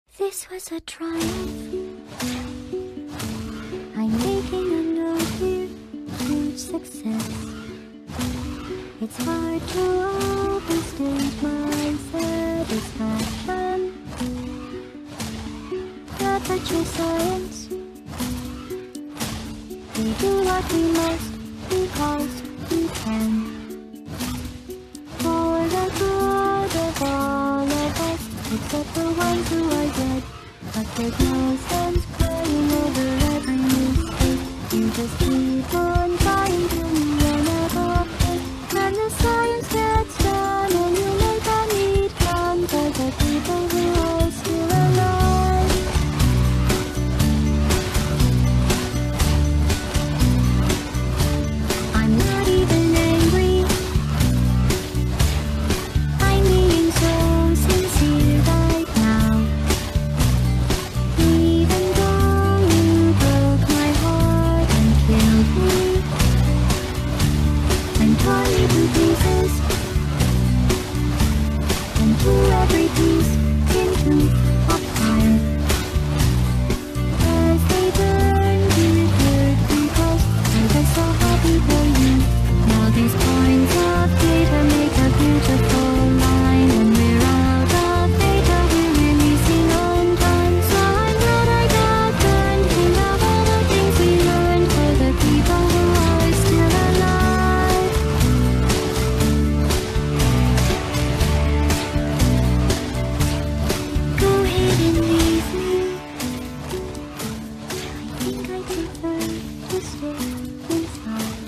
This was a triumph. I'm making a note here, huge success. It's hard to overstate my satisfaction. Aperture science. We do what we must because we can. For the good of all of us, except the ones who are dead. But there's no sense crying over every mistake. You just keep on trying till you run out of faith. When the science gets done and you make a neat run for the people who are still alive. I'm not even angry. I'm being so sincere right now. Even though you broke my heart and killed me and tore me to pieces, and threw every piece into a fire. As they burned, you hurt because I was so happy for you. Now these points of data make a beautiful line, and we're out of data, we're releasing on time. So I'm glad I got burned. Think of all the things we learned for the people who are still alive. Go ahead and leave me. I think I prefer to stay inside.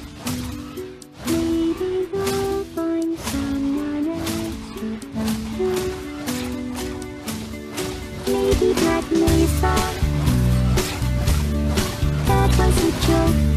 Maybe you'll find someone else to help you. Maybe Black Mesa. That was a joke.